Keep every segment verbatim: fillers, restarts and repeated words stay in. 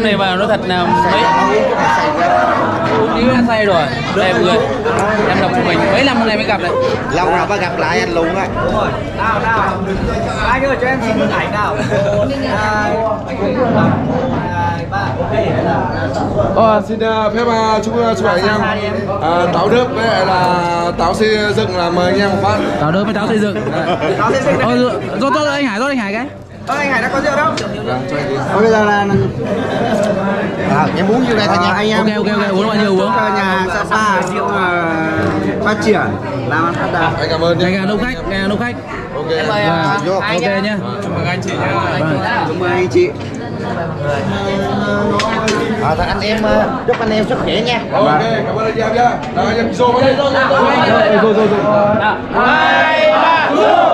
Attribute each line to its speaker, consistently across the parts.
Speaker 1: này vào nó thật là mấy uống đi ăn say rồi. Đây mọi người, em đọc của mình mấy năm hôm nay mới gặp đấy.
Speaker 2: Lâu rồi mới gặp lại anh luôn á.
Speaker 3: Đúng rồi. Nào nào. Anh ơi cho em xin một ảnh nào. Hai, ba, ok.
Speaker 4: Ờ, xin uh, phép uh, chúc chúc anh em uh, táo đớp với lại là táo xây dựng là mời anh em một phát.
Speaker 1: Táo đớp với táo xây dựng.
Speaker 3: Táo xây dựng.
Speaker 1: Ôi, rồi rồi anh Hải, rồi anh Hải cái.
Speaker 3: Ơ anh Hải đã có rượu đâu?
Speaker 4: Vâng, cho anh đi.
Speaker 2: Bây giờ là à, em uống như này thôi nha anh em.
Speaker 1: Ok ok ok, uống bao nhiêu uống.
Speaker 2: Cho nhà hàng Sapa rượu phát triển làm ăn phát đạt.
Speaker 4: Anh cảm ơn nhé.
Speaker 1: Ngày đông khách, ngày đông khách.
Speaker 4: Ok.
Speaker 1: Em mời
Speaker 2: vô.
Speaker 1: ok nhá.
Speaker 4: Chúc mừng anh chị nhé.
Speaker 2: Chúc mừng anh chị. À, thật anh em chúc anh em sức khỏe nha.
Speaker 4: Ok, cảm ơn anh em nhá. Nào anh em Kizo vào đây.
Speaker 1: Rồi rồi rồi. hai ba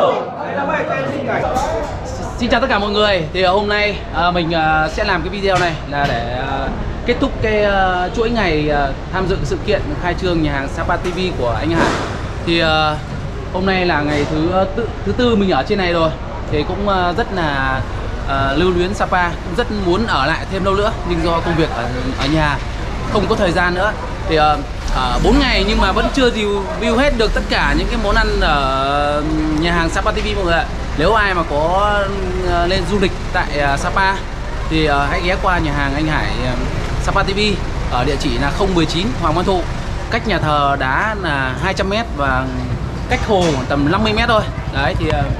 Speaker 1: Xin chào tất cả mọi người. Thì hôm nay à, mình à, sẽ làm cái video này là để à, kết thúc cái à, chuỗi ngày à, tham dự sự kiện khai trương nhà hàng Sapa ti vi của anh Hải. Thì à, hôm nay là ngày thứ thứ, thứ tư mình ở trên này rồi. Thì cũng à, rất là à, lưu luyến Sapa, cũng rất muốn ở lại thêm lâu nữa, nhưng do công việc ở, ở nhà không có thời gian nữa. Thì à, à, bốn ngày nhưng mà vẫn chưa review hết được tất cả những cái món ăn ở nhà hàng Sapa ti vi mọi người ạ. Nếu ai mà có lên du lịch tại Sapa thì hãy ghé qua nhà hàng anh Hải Sapa ti vi ở địa chỉ là không một chín Hoàng Văn Thụ, cách nhà thờ đá là hai trăm mét và cách hồ khoảng tầm năm mươi mét thôi. Đấy thì à,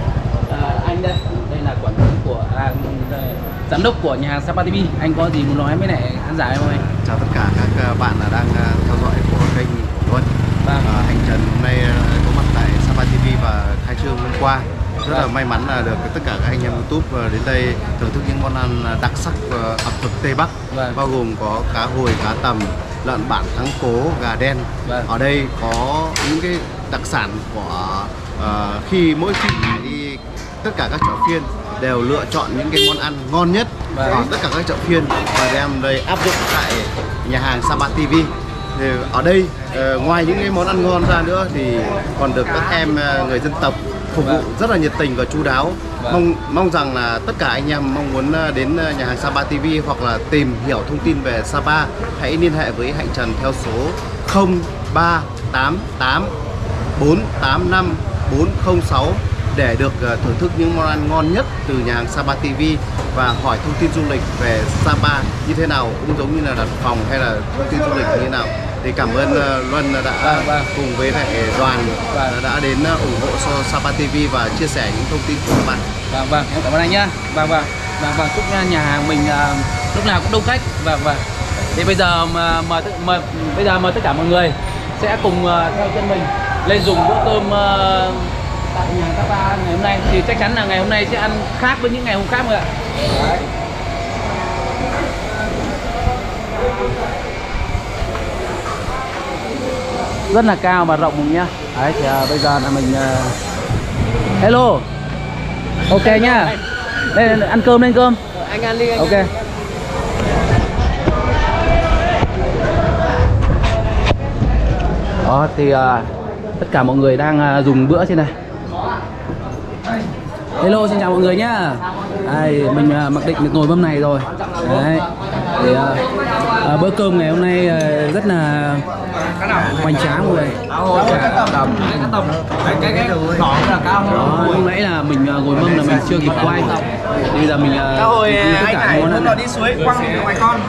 Speaker 1: anh đây, đây là quản lý của à, giám đốc của nhà hàng Sapa ti vi. Anh có gì muốn nói với lại khán giả không anh?
Speaker 2: Chào tất cả các bạn đang theo dõi của kênh của Luân. À, anh Trần hôm nay có mặt tại Sapa ti vi và khai trương hôm qua. Rất là may mắn là được tất cả các anh em YouTube đến đây thưởng thức những món ăn đặc sắc ẩm thực Tây Bắc. Vâng. Bao gồm có cá hồi, cá tầm, lợn bản thắng cố, gà đen. Vâng. Ở đây có những cái đặc sản của uh, khi mỗi khi đi tất cả các chợ phiên đều lựa chọn những cái món ăn ngon nhất ở tất cả các chợ phiên và đem đây áp dụng tại nhà hàng Sapa ti vi. Thì ở đây uh, ngoài những cái món ăn ngon ra nữa thì còn được các em uh, người dân tộc phục vụ rất là nhiệt tình và chu đáo. Vâng. Mong mong rằng là tất cả anh em mong muốn đến nhà hàng Sapa ti vi hoặc là tìm hiểu thông tin về Sapa, hãy liên hệ với Hạnh Trần theo số không ba tám tám bốn tám năm bốn không sáu để được thưởng thức những món ăn ngon nhất từ nhà hàng Sapa ti vi và hỏi thông tin du lịch về Sapa như thế nào, cũng giống như là đặt phòng hay là thông tin du lịch như thế nào. Thì cảm ơn uh, Luân đã vâng, vâng. cùng với lại đoàn vâng. đã đến uh, ủng hộ cho Sapa ti vi và chia sẻ những thông tin của các bạn.
Speaker 1: Vâng vâng, em cảm ơn anh nhá. Vâng vâng. Vâng vâng, chúc nhà hàng mình uh, lúc nào cũng đông khách. Vâng vâng. Thì bây giờ mà mời mời bây giờ mời tất cả mọi người sẽ cùng uh, theo chân mình lên dùng bữa cơm uh, tại nhà hàng Sapa ngày hôm nay. Thì chắc chắn là ngày hôm nay sẽ ăn khác với những ngày hôm khác rồi ạ. Đấy. Rất là cao và rộng nhá. Đấy thì uh, bây giờ là mình uh... hello. Ok nhá. Đây ăn cơm lên cơm.
Speaker 3: Anh ăn đi anh.
Speaker 1: Ok.
Speaker 3: Ăn.
Speaker 1: Đó thì uh, tất cả mọi người đang uh, dùng bữa trên này. Hello, xin chào mọi người nhá. Đây, mình uh, mặc định được ngồi mâm này rồi. Đấy. Thì, uh, uh, bữa cơm ngày hôm nay uh, rất là hoành tráng mọi người.
Speaker 3: Cá tầm, cá tầm, cái cái đỏ là cao hơn.
Speaker 1: Lúc nãy là mình uh, ngồi mâm là mình chưa kịp quay. Thì bây giờ mình uh,
Speaker 3: cá hồi anh Hải muốn nó đi suối quăng ngoài con.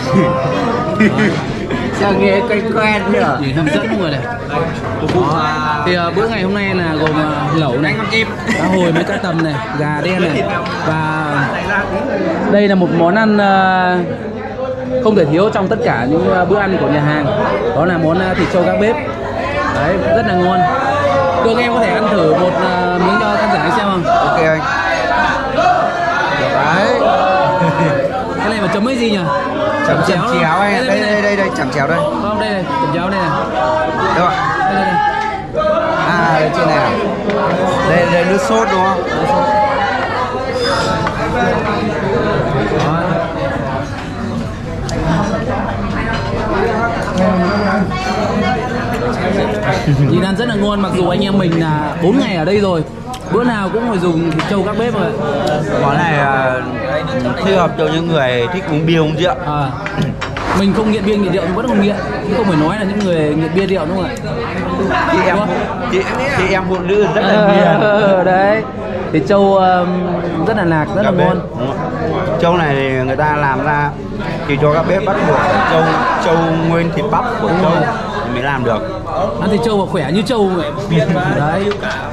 Speaker 2: Sao nghe quen quen nhỉ?
Speaker 1: Thì hấp dẫn mọi người này. Đó. Thì uh, bữa ngày hôm nay là gồm uh, lẩu này, cá hồi với cá tầm này, gà đen này, và đây là một món ăn uh, không thể thiếu trong tất cả những uh, bữa ăn của nhà hàng. Đó là món uh, thịt trâu gác bếp. Đấy, rất là ngon. Cương em có thể ăn thử một uh, miếng cho khán giả anh xem không?
Speaker 2: Ok anh.
Speaker 1: Đấy. Cái này mà chấm với gì nhỉ?
Speaker 2: Chấm chéo anh. Đây đây đây đây chấm chéo đây.
Speaker 1: Không, đây này, chấm chéo đây này.
Speaker 2: Đâu ạ?
Speaker 1: Đây đây này.
Speaker 2: À, đây trên này à? Đây đây nước sốt đúng không? Nước sốt.
Speaker 1: Đó. Nhìn ăn rất là ngon, mặc dù anh em mình là bốn ngày ở đây rồi, bữa nào cũng phải dùng thịt trâu các bếp rồi.
Speaker 2: Món này
Speaker 5: thích hợp cho những người thích uống bia uống rượu.
Speaker 1: À, mình không nghiện bia nghiện rượu nhưng vẫn không nghiện, chứ không phải nói là những người nghiện bia rượu đúng không ạ?
Speaker 5: Chị em chị, chị em phụ nữ rất là nghiện.
Speaker 1: Đấy thì trâu um, rất là lạc, rất là ngon.
Speaker 5: Trâu này thì người ta làm ra thì cho các bếp bắt buộc trâu trâu nguyên thịt bắp của trâu thì mới làm được.
Speaker 1: Ăn thịt trâu và khỏe như trâu vậy. Đấy,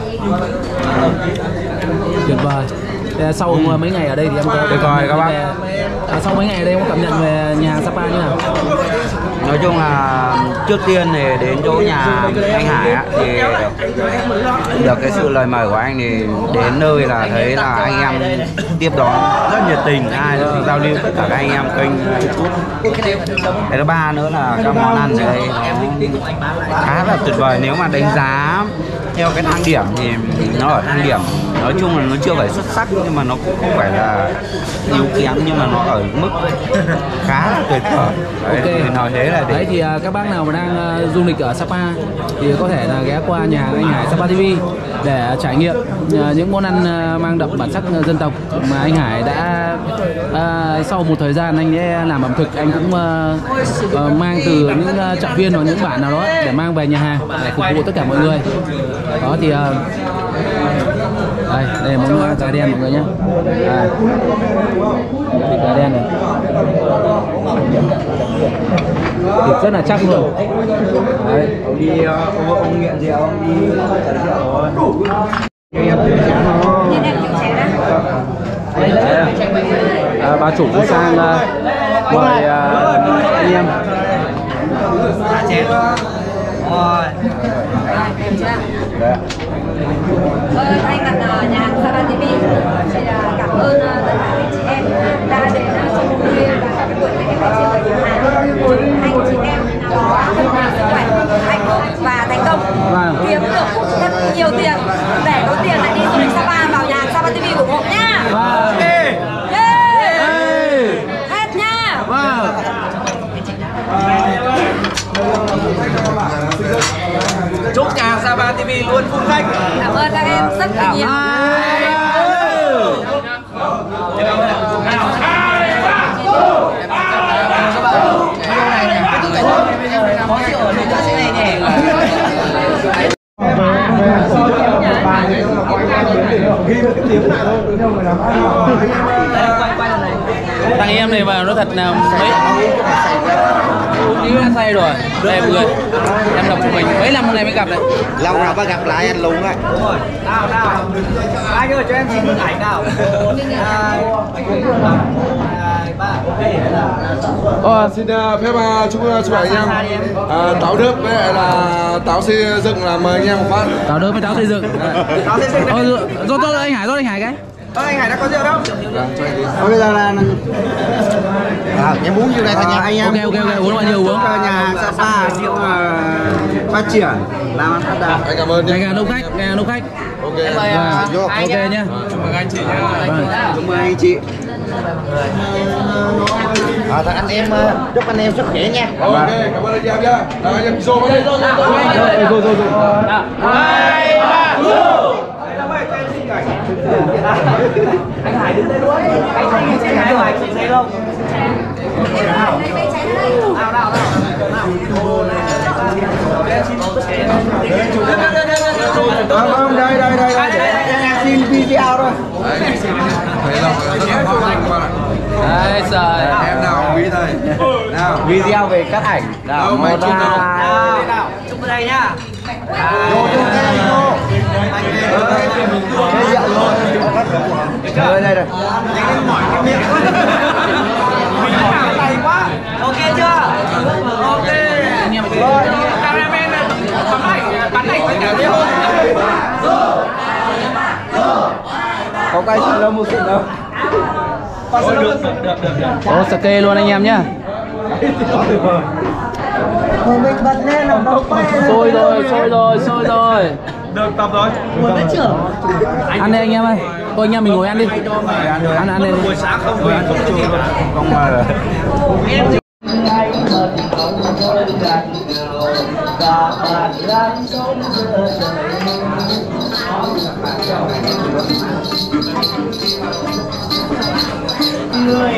Speaker 1: tuyệt vời. Thế sau ừ. mấy ngày ở đây thì em có
Speaker 5: tuyệt vời các bác.
Speaker 1: Về, à, sau mấy ngày ở đây em có cảm nhận về nhà hàng Sapa như nào?
Speaker 5: Nói chung là trước tiên thì đến chỗ nhà anh Hải á, thì được cái sự lời mời của anh thì đến nơi là thấy là anh em tiếp đón rất nhiệt tình, ai cũng giao lưu tất cả các anh em kênh YouTube. Cái thứ ba nữa là các món ăn ở đây nó khá là tuyệt vời. Nếu mà đánh giá theo cái thang điểm thì nó ở thang điểm nói chung là nó chưa phải xuất sắc nhưng mà nó cũng không phải là yếu kém, nhưng mà nó ở mức khá là tuyệt vời. Đấy,
Speaker 1: ok,
Speaker 5: thì nói thế là để...
Speaker 1: Đấy thì uh, các bác nào mà đang uh, du lịch ở Sapa thì có thể là ghé qua nhà hàng anh Hải Sapa ti vi để trải nghiệm uh, những món ăn uh, mang đậm bản sắc dân tộc mà anh Hải đã uh, sau một thời gian anh ấy làm ẩm thực, anh cũng uh, uh, mang từ những uh, trạm viên hoặc những bản nào đó để mang về nhà hàng để phục vụ tất cả mọi người. Đó thì uh, đây, đây là món cá đen mọi người nhé. À, thịt cá đen này, thịt rất là chắc luôn. Đấy.
Speaker 5: Ông đi ông, ông nghiện rượu, ông đi rượu rồi.
Speaker 1: À, bà chủ cũng sang uh, mời uh, anh em.
Speaker 6: Rồi. Ờ, thay mặt uh, nhà hàng Sapa ti vi thì uh, cảm ơn uh, tất cả anh chị em đã đến uh, trong buổi và trong cái buổi này khai trương ở nhà hàng. Anh chị em nào đó sức khỏe, hạnh phúc và thành công, kiếm được rất nhiều tiền để có tiền lại đi du lịch Sapa, vào nhà hàng Sapa ti vi ủng hộ nhá.
Speaker 1: Wow.
Speaker 6: Yeah. Yeah. Hết nha.
Speaker 1: Wow.
Speaker 3: Chúc nhà hàng Sapa ti vi luôn phun khách.
Speaker 6: Cảm ơn các em rất là nhiều.
Speaker 1: Thằng em này vào nó thật là mấy đi đã say rồi. Đây mọi người, em gặp của mình mấy năm hôm nay mới gặp này.
Speaker 5: Lâu rồi mới gặp lại anh luôn á.
Speaker 3: Đúng rồi. Nào nào. Anh ơi cho em xin bức ảnh nào. Hai, ba, ok.
Speaker 4: Ờ, xin uh, phép uh, chúc chúc anh em uh, táo đớp với lại là táo xây dựng là mời anh em một phát.
Speaker 1: Táo đớp với táo xây dựng.
Speaker 3: Táo xây dựng.
Speaker 1: Ôi, rồi rồi anh Hải, rồi anh Hải cái.
Speaker 3: Ơ anh Hải đã có rượu đâu?
Speaker 5: Thôi bây giờ là à, em uống như này thôi nha anh em.
Speaker 1: Ok ok ok, uống bao nhiêu uống.
Speaker 5: Cho nhà hàng Sapa rượu phát triển làm ăn phát đạt.
Speaker 4: Anh cảm ơn
Speaker 1: Ngày
Speaker 4: nhé.
Speaker 1: càng đông khách, ngày càng đông khách.
Speaker 4: Ok.
Speaker 1: Vâng, ok nhé.
Speaker 4: Chúc mừng anh chị nhé.
Speaker 5: Chúc mừng anh chị. À, thật anh em chúc anh em sức khỏe nha.
Speaker 4: Ok, cảm ơn anh em nhé. Nào anh em zoom vào đây.
Speaker 1: Rồi rồi rồi.
Speaker 3: Hai, ba, go. Anh Hải đứng đây luôn. Anh Hải sẽ hái hoài chị thấy không? Nào nào nào.
Speaker 5: Không, đây đây đây đây để em xin video thôi.
Speaker 1: Đấy trời.
Speaker 4: Em nào quý thầy. Nào,
Speaker 5: Video về cắt ảnh.
Speaker 4: Nào, mày chụp nào.
Speaker 3: Nào, nào, chụp vào đây nhá.
Speaker 5: Vô vô đây vô. Đây rượu luôn. Đây đây đây.
Speaker 3: Tay quá. Ok chưa? Ok. Rồi, cameraman này bắn ảnh, bắn ảnh tất cả đều.
Speaker 5: Có cây slow motion đâu.
Speaker 3: Được được được được.
Speaker 1: Có sake luôn anh em nhá.
Speaker 5: Mình bật lên là nó quay.
Speaker 1: Sôi rồi, sôi rồi, sôi rồi.
Speaker 3: Được tập rồi. Muốn đến chưa?
Speaker 1: Ăn đi anh em ơi. Thôi anh em mình ngồi ăn đi. Ăn ăn đi.
Speaker 3: Buổi sáng không về ăn chưa?
Speaker 5: Không mà
Speaker 3: người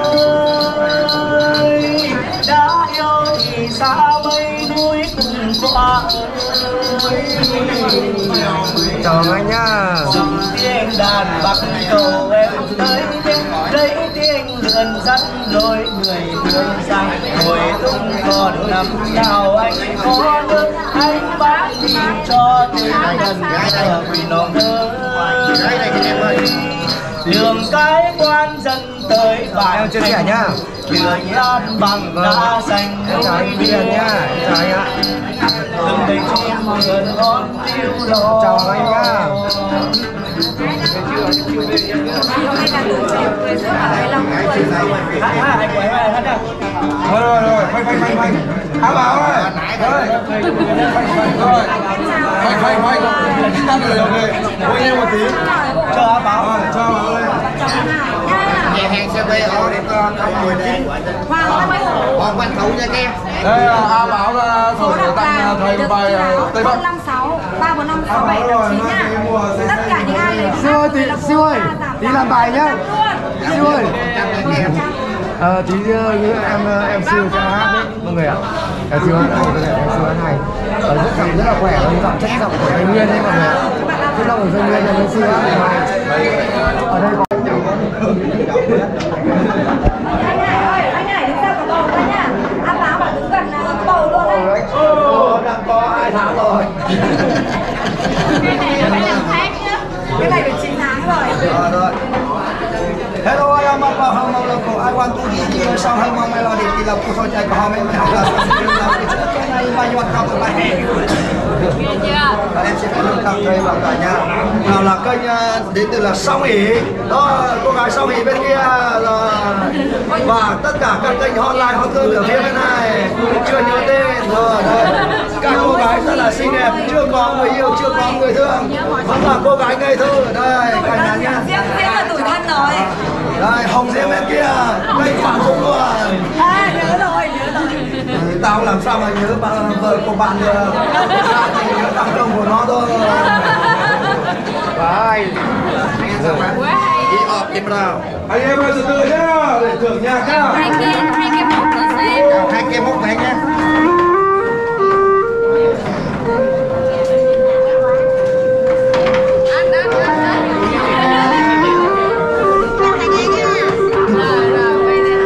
Speaker 3: ơi, đã yêu thì xa mây núi cùng qua ơi.
Speaker 5: Chào anh nhá.
Speaker 3: Dòng tiếng đàn bắc cầu em tới đây tiếng lượn dắt đôi người thương rằng hồi tung còn năm nào anh có nước anh bán đi cho tiếng gần ở vì nó ơi. Đường cái quan dân tới bài
Speaker 5: Chưa trẻ nhá.
Speaker 3: đường lan bằng đá xanh
Speaker 5: Chào anh Biên nhá. Chào anh ạ.
Speaker 3: từng bầy chim vườn on tiêu đỏ.
Speaker 5: Chào anh nhá.
Speaker 6: Hay là tuổi trẻ người rất là hài lòng người.
Speaker 3: Hát hát anh của em hát nào.
Speaker 4: Rồi rồi rồi, phanh phanh phanh phanh. Áo báo rồi. Rồi. Rồi. Phanh phanh phanh. Tắt rồi ok. Ngồi nghe một tí.
Speaker 3: Chờ áo báo.
Speaker 4: Rồi, cho vào đây.
Speaker 6: Nhà hàng xê bê ở đây có người đây. Hoàng Văn Thấu. Hoàng Văn Thấu nha em.
Speaker 4: Đây là áo báo là
Speaker 6: Số
Speaker 4: thổi
Speaker 6: đặt
Speaker 4: tặng
Speaker 6: vào
Speaker 4: thầy
Speaker 6: được
Speaker 4: bài Tây Bắc.
Speaker 6: không năm sáu ba bốn năm sáu bảy tám chín nha. Tất cả những ai lấy
Speaker 5: Siêu ơi, tí, siêu ơi, tí làm bài nhá. Siêu ơi. Ờ, tí uh, em em siêu cho hát đấy mọi người ạ. Em siêu hát hay, có thể em siêu hát hay. Ờ, rất giọng rất là khỏe, giọng chất giọng của Tây Nguyên đấy mọi người ạ. Chất giọng của Tây Nguyên là em siêu hát hay. Ở đây có
Speaker 6: anh này ơi, anh này đứng sau cả bầu ra nha. Ăn báo mà đứng gần là bầu luôn đấy.
Speaker 3: Ồ, đang có hai tháng rồi.
Speaker 6: Cái này là phải làm khác nhá. Cái này phải chín tháng rồi.
Speaker 3: Rồi rồi. Hello, I am Papa Hamo Loco. I want to give you some Hamo melody. Thì là cô thôi chạy có Hamo melody. Cái này bao nhiêu tập ở bài hè. Em sẽ phải nâng cao cây vào cả nhà. Nào là kênh đến từ là Song Hỷ. Đó, cô gái Song Hỷ bên kia rồi. Và tất cả các kênh hotline hot girl ở phía bên này chưa nhớ tên rồi. Đây. Các cô gái rất là xinh đẹp, chưa có người yêu, chưa có người thương. Vẫn là cô gái ngây thơ. Đây, cả nhà nha.
Speaker 6: Riêng riêng là tuổi thân rồi.
Speaker 3: Đây, Hồng Diễm bên kia, đây Phạm Dung luôn.
Speaker 6: À, nhớ rồi, nhớ rồi.
Speaker 3: Tao làm sao mà nhớ bà, vợ của bạn được. Tao chỉ nhớ thằng chồng của nó thôi.
Speaker 5: Bye.
Speaker 3: Đi ọp kịp nào.
Speaker 4: Anh em ơi từ từ nhá, để thưởng nhạc nhá.
Speaker 6: Hai cái, hai cái mốc nữa xem.
Speaker 3: Hai cái mốc này nhé.
Speaker 6: Ăn, ăn, ăn, ăn. Rồi, rồi, quay lên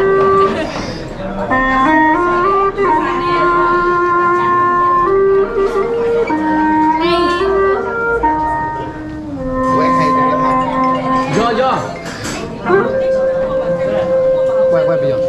Speaker 1: Vô vô.
Speaker 5: Quay quay bây giờ.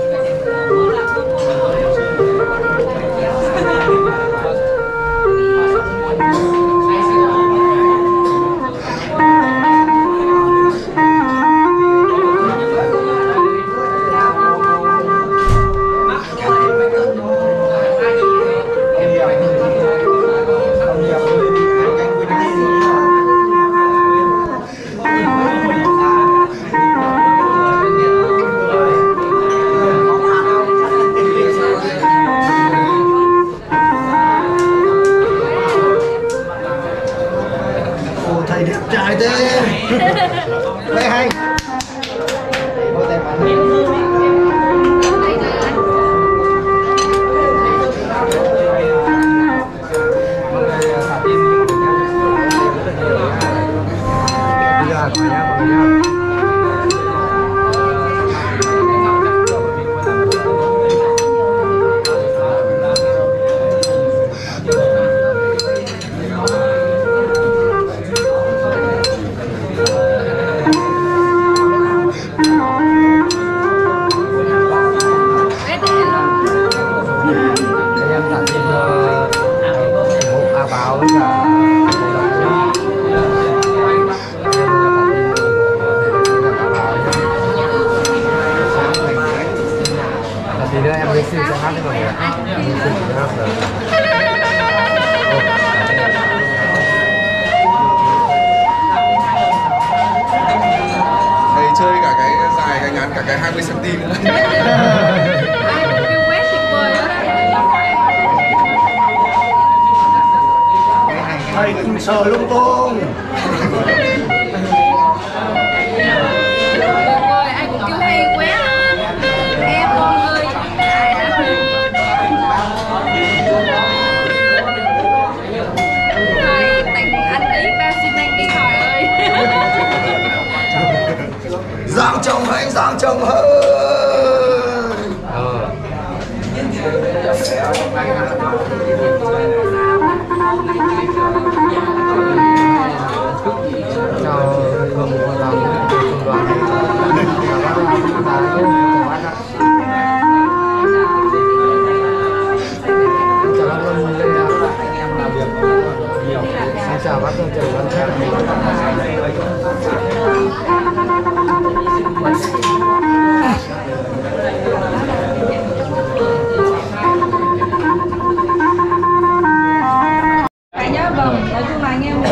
Speaker 3: Thầy đẹp trai thế. Đây hay. Thì nữa em mới xin cho hát đấy mọi người ạ.
Speaker 4: Thầy chơi cả cái dài, cái ngắn, cả cái hai mươi xăng-ti-mét nữa.
Speaker 6: ai cũng kêu quét tuyệt vời đó đó.
Speaker 3: Thầy đừng sợ lung tung.
Speaker 6: Tuyệt vời, ai cũng kêu hay quét.
Speaker 3: chồng anh sang chồng hơi.
Speaker 5: Ờ. Chào đồng bộ đoàn trung đoàn chào bác Trần Văn Thép.
Speaker 6: Anh nhá, vâng, nói chung là anh em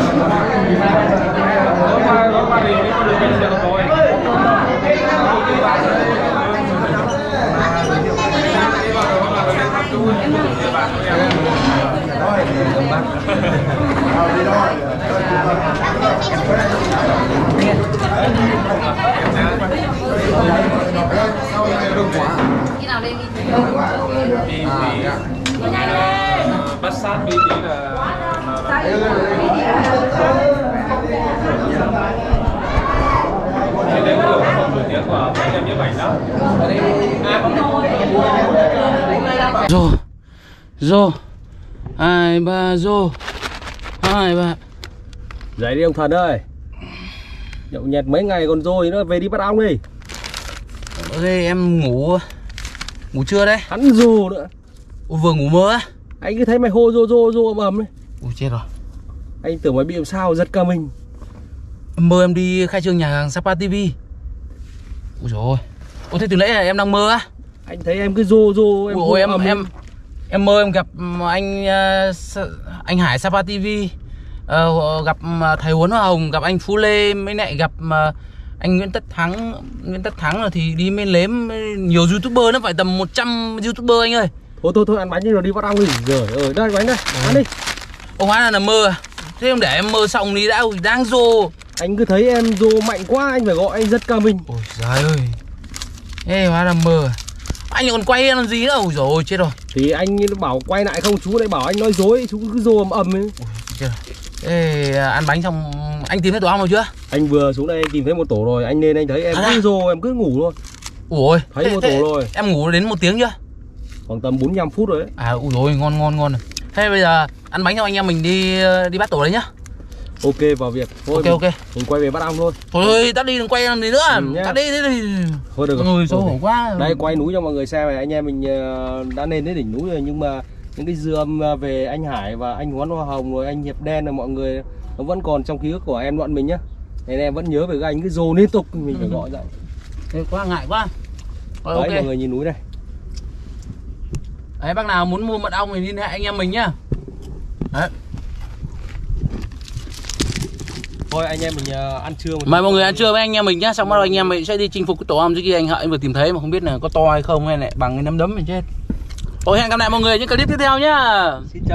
Speaker 6: khi nào lên đi đi
Speaker 7: bắt sát đi tí là đây là một phần nổi tiếng của anh em nhiếp ảnh đó.
Speaker 1: Rô Rô hai ba rô hai ba.
Speaker 7: Dậy đi ông Thần ơi, nhậu nhẹt mấy ngày còn rồi nữa, về đi bắt ong đi.
Speaker 1: Ok em ngủ ngủ trưa đấy.
Speaker 7: Hắn rồ nữa.
Speaker 1: Ủa, vừa ngủ mơ á?
Speaker 7: Anh cứ thấy mày hô rô rô rô ầm ầm đấy.
Speaker 1: Ui chết rồi.
Speaker 7: Anh tưởng mày bị làm sao, giật cả mình.
Speaker 1: Mơ em đi khai trương nhà hàng Sapa ti vi. Ui dồi ôi. Ủa thế từ nãy là em đang mơ á?
Speaker 7: Anh thấy em cứ rô rô em.
Speaker 1: Ôi em em, em em mơ em gặp anh anh Hải Sapa ti vi, uh, gặp thầy Huấn Hoa Hồng, gặp anh Phú Lê, mới lại gặp uh, anh Nguyễn Tất Thắng. Nguyễn Tất Thắng là thì đi men lếm nhiều youtuber, nó phải tầm một trăm youtuber anh ơi.
Speaker 7: Thôi thôi thôi ăn bánh đi rồi đi bắt ong đi. Rồi ở đây bánh đây, ăn đi.
Speaker 1: Ông hóa là, là mơ à? Thế không để em mơ xong đi đã. Ui, đang rô.
Speaker 7: Anh cứ thấy em rô mạnh quá anh phải gọi, anh giật cả mình.
Speaker 1: Ôi giời ơi. Ê hóa là mơ à? Anh còn quay làm gì nữa? Ôi dồi ôi chết rồi.
Speaker 7: Thì anh bảo quay lại không, chú lại bảo anh nói dối, chú cứ rô ầm ầm ấy.
Speaker 1: Ôi chết rồi. Ê ăn bánh xong anh tìm thấy tổ ong rồi chưa?
Speaker 7: Anh vừa xuống đây tìm thấy một tổ rồi, anh nên anh thấy em à, cứ rô em cứ ngủ luôn.
Speaker 1: Ủa
Speaker 7: thấy
Speaker 1: thế,
Speaker 7: một
Speaker 1: thế,
Speaker 7: tổ rồi.
Speaker 1: Em ngủ đến một tiếng chưa?
Speaker 7: Khoảng tầm bốn mươi lăm phút rồi đấy.
Speaker 1: À ui dồi ngon ngon ngon. Thế bây giờ ăn bánh xong anh em mình đi đi bắt tổ đấy nhá.
Speaker 7: Ok vào việc. Thôi
Speaker 1: ok
Speaker 7: mình,
Speaker 1: ok.
Speaker 7: Mình quay về bắt ong thôi.
Speaker 1: Thôi thôi tắt đi đừng quay làm gì nữa. Ừ, tắt đi thế thì.
Speaker 7: Thôi được rồi.
Speaker 1: Người xấu hổ quá.
Speaker 7: Đây quay núi cho mọi người xem này, anh em mình đã lên đến đỉnh núi rồi, nhưng mà những cái dư âm về anh Hải và anh Huấn Hoa Hồng rồi anh Hiệp Đen là mọi người nó vẫn còn trong ký ức của em bọn mình nhá. Nên em vẫn nhớ về cái anh cứ rô liên tục mình phải gọi dậy.
Speaker 1: Thế quá ngại quá. Rồi,
Speaker 7: đấy
Speaker 1: okay.
Speaker 7: Mọi người nhìn núi đây.
Speaker 1: Đấy bác nào muốn mua mật ong thì liên hệ anh em mình nhá. Đấy.
Speaker 7: Thôi anh em mình uh, ăn trưa.
Speaker 1: Mời mọi người ăn trưa với anh em mình nhá, xong bắt đầu anh em mình sẽ đi chinh phục cái tổ ong dưới kia anh Hợi vừa tìm thấy mà không biết là có to hay không hay lại bằng cái nắm đấm mình chết. Ôi hẹn gặp lại mọi người những clip tiếp theo nhá.
Speaker 7: Xin chào.